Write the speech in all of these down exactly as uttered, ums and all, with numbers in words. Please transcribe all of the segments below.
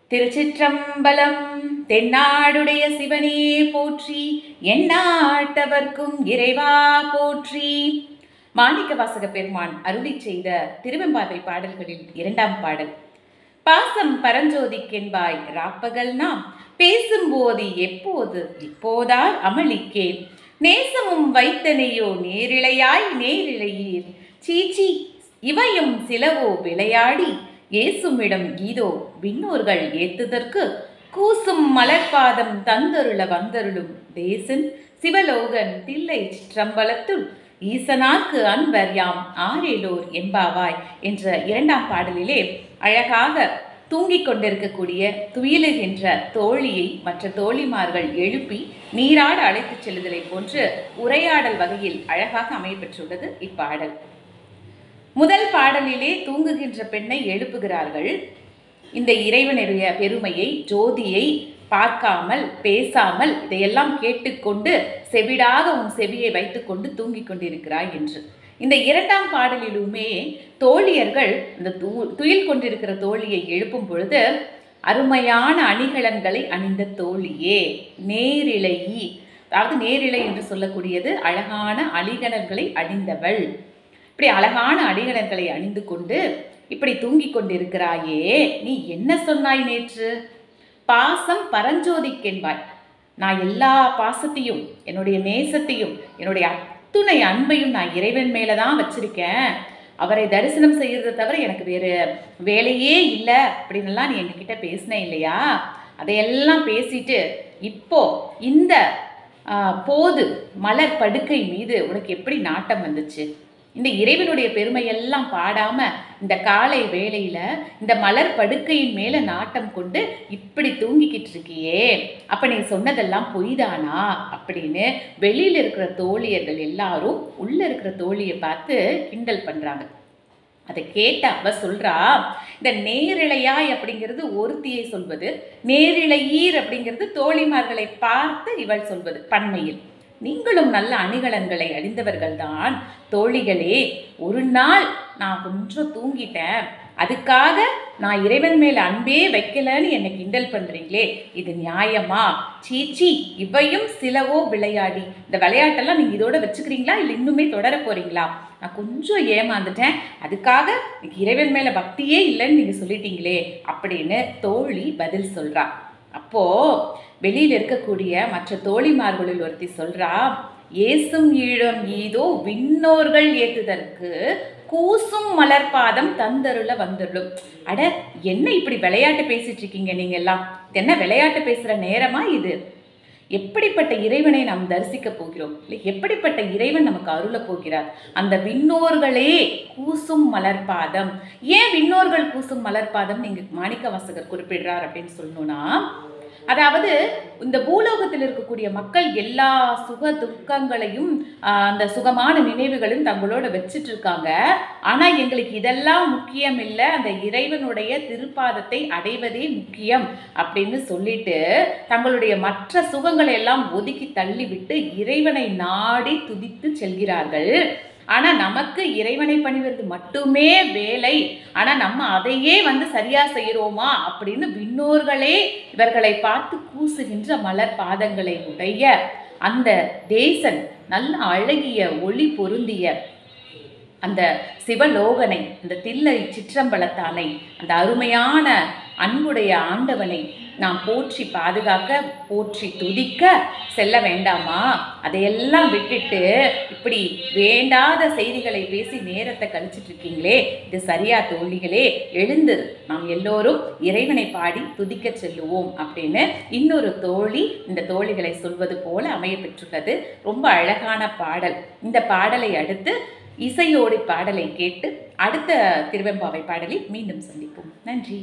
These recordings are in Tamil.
திருச்சிற்றம்பலம். தென்னாடுடைய சிவனே போற்றி, எந்நாட்டவர்க்கும் இறைவா போற்றி. மாணிக்கவாசக பெருமான் அருளி செய்த திருவெம்பாவை பாடல்களில் இரண்டாம் பாடல். பாசம் பரஞ்சோதிக்கென்பாய் ராப்பகல் நாம் பேசும்போது எப்போது இப்போதார் அமளிக்கே நேசமும் வைத்தனையோ நேரிழையாய் நேரிழையீர் சீச்சி இவையும் சிலவோ விளையாடி ஏசுமிடம் ஈதோ விண்ணோர்கள் ஏத்துதற்கு கூசும் மலர்பாதம் தந்தருள வந்தருளும் தேசன் சிவலோகன் தில்லை சிற்றம்பலத்துள் ஈசனாக்கு அன்பர் யாம் ஆரேலோர் எம்பாவாய் என்ற இரண்டாம் பாடலிலே அழகாக தூங்கிக் கொண்டிருக்கக்கூடிய துயிலுகின்ற தோழியை மற்ற தோழிமார்கள் எழுப்பி நீராட அழைத்துச் செல்லுதலை போன்று உரையாடல் வகையில் அழகாக அமையப்பெற்றுள்ளது இப்பாடல். முதல் பாடலிலே தூங்குகின்ற பெண்ணை எழுப்புகிறார்கள். இந்த இறைவனுடைய பெருமையை, ஜோதியை பார்க்காமல் பேசாமல் இதையெல்லாம் கேட்டுக்கொண்டு செவிடாக உன் செவியை வைத்துக்கொண்டு தூங்கிக் கொண்டிருக்கிறாய் என்று. இந்த இரண்டாம் பாடலிலுமே தோழியர்கள் இந்த தூ துயில் கொண்டிருக்கிற தோழியை எழுப்பும் பொழுது அருமையான அணிகலன்களை அணிந்த தோழியே, நேரிழையி, அதாவது நேரிழை என்று சொல்லக்கூடியது அழகான அணிகலன்களை அணிந்தவள். இப்படி அழகான அணிகலன்களை அணிந்து கொண்டு இப்படி தூங்கி கொண்டிருக்கிறாயே, நீ என்ன சொன்னாய் நேற்று? பாசம் பரஞ்சோதிக்கென்பாய். நான் எல்லா பாசத்தையும், என்னுடைய நேசத்தையும், என்னுடைய அத்துணை அன்பையும் நான் இறைவன் மேலதான் வச்சிருக்கேன். அவரை தரிசனம் செய்யறதை தவிர எனக்கு வேறு வேலையே இல்லை அப்படின்னுலாம் நீ எங்ககிட்ட பேசின இல்லையா? அதையெல்லாம் பேசிட்டு இப்போ இந்த போது மலர் படுக்கை மீது உனக்கு எப்படி நாட்டம் வந்துச்சு? இந்த இறைவனுடைய பெருமையெல்லாம் பாடாம இந்த காலை வேளையில இந்த மலர் படுக்கையின் மேல நாட்டம் கொண்டு இப்படி தூங்கிக்கிட்டு இருக்கியே, அப்ப நீ சொன்னதெல்லாம் பொய்தானா அப்படின்னு வெளியில இருக்கிற தோழியர்கள் எல்லாரும் உள்ள இருக்கிற தோழியை பார்த்து கிண்டல் பண்றாங்க. அதை கேட்ட அவ சொல்றா, இந்த நேரிழையாய் அப்படிங்கிறது ஒருத்தியை சொல்வது, நேரிழையீர் அப்படிங்கிறது தோழிமார்களை பார்த்து இவள் சொல்வது பன்மையில். நீங்களும் நல்ல அணிகலன்களை அணிந்தவர்கள் தான் தோழிகளே. ஒரு நாள் நான் கொஞ்சம் தூங்கிட்டேன், அதுக்காக நான் இறைவன் மேல அன்பே வைக்கலன்னு என்னை கிண்டல் பண்றீங்களே, இது நியாயமா? சீச்சி இவையும் சிலவோ விளையாடி. இந்த விளையாட்டெல்லாம் நீங்க இதோட வச்சுக்கிறீங்களா இல்லை இன்னுமே தொடர போறீங்களா? நான் கொஞ்சம் ஏமாந்துட்டேன், அதுக்காக எனக்கு இறைவன் மேல பக்தியே இல்லைன்னு நீங்க சொல்லிட்டீங்களே அப்படின்னு தோழி பதில் சொல்றா. அப்போ வெளியில் இருக்கக்கூடிய மற்ற தோழிமார்களில் ஒருத்தி சொல்றா, ஏசும் ஈழம் ஈதோ விண்ணோர்கள் ஏத்துதற்கு கூசும் மலர்பாதம் தந்தருள வந்துள்ளும். அட, என்ன இப்படி விளையாட்டு பேசிட்டு இருக்கீங்க நீங்க எல்லாம்? என்ன விளையாட்டு பேசுற நேரமா இது? எப்படிப்பட்ட இறைவனை நாம் தரிசிக்க போகிறோம், இல்லை எப்படிப்பட்ட இறைவன் நமக்கு அருள போகிறார்? அந்த விண்ணோர்களே கூசும் மலர்பாதம். ஏன் விண்ணோர்கள் கூசும் மலர்பாதம் நீங்க மாணிக்கவாசகர் குறிப்பிடுறார் அப்படின்னு சொல்லணும்னா, அதாவது இந்த பூலோகத்தில் இருக்கக்கூடிய மக்கள் எல்லா சுக துக்கங்களையும் அந்த சுகமான நினைவுகளும் தங்களோட வச்சுட்டு இருக்காங்க. ஆனா எங்களுக்கு இதெல்லாம் முக்கியம் இல்லை, அந்த இறைவனுடைய திருப்பாதத்தை அடைவதே முக்கியம் அப்படின்னு சொல்லிட்டு தங்களுடைய மற்ற சுகங்களை எல்லாம் ஒதுக்கி தள்ளிவிட்டு இறைவனை நாடி துதித்து செல்கிறார்கள். ஆனா நமக்கு இறைவனை பணிவது மட்டுமே வேலை, ஆனா நம்ம அதையே வந்து சரியா செய்யறோமா அப்படின்னு விண்ணோர்களே இவர்களை பார்த்து கூசுகின்ற மலர் பாதங்களை உடைய அந்த தேசன், நல்ல அழகிய ஒளி பொருந்திய அந்த சிவலோகனை, அந்த தில்லை சிற்றம்பலத்தானை, அந்த அருமையான அன்புடைய ஆண்டவனை நாம் போற்றி பாதுகாக்க, போற்றி துதிக்க செல்ல வேண்டாமா? அதையெல்லாம் விட்டுட்டு இப்படி வேண்டாத செய்திகளை பேசி நேரத்தை கழிச்சிட்டு இருக்கீங்களே, இது சரியா தோழிகளே? எழுந்து நாம் எல்லோரும் இறைவனை பாடி துதிக்க செல்லுவோம் அப்படின்னு இன்னொரு தோழி இந்த தோழிகளை சொல்வது போல அமைய பெற்றுள்ளது. ரொம்ப அழகான பாடல். இந்த பாடலை அடுத்து இசையோடு பாடலை கேட்டு அடுத்த திருவெம்பாவை பாடலில் மீண்டும் சந்திப்போம். நன்றி.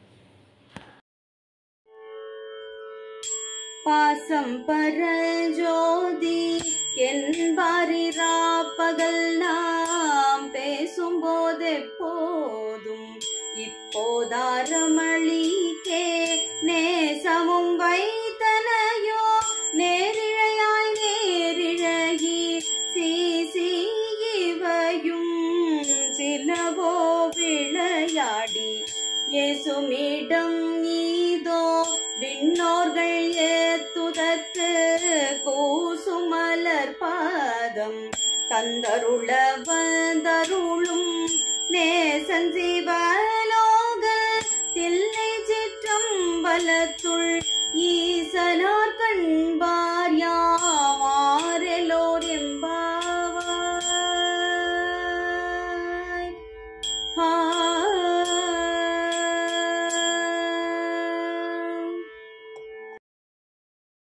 பாசம் பரஞ்சோதி என்பாரி ராப்பகல் நாம் பேசும்போது எப்போதும் இப்போதாரமளிக்கே நேசமும் வைத்தனையோ நேரிழையாய் நேரிழையி சீசி இவையும் சிலவோ விளையாடி இயேசுமிடம் நீதோ விண்ணோர்கள் ஏத்துதற்கு கூசுமலர் பாதம் தந்தருள வந்தருளும் நேசன் சிவலோக தில்லை சிற்றம்பலத்து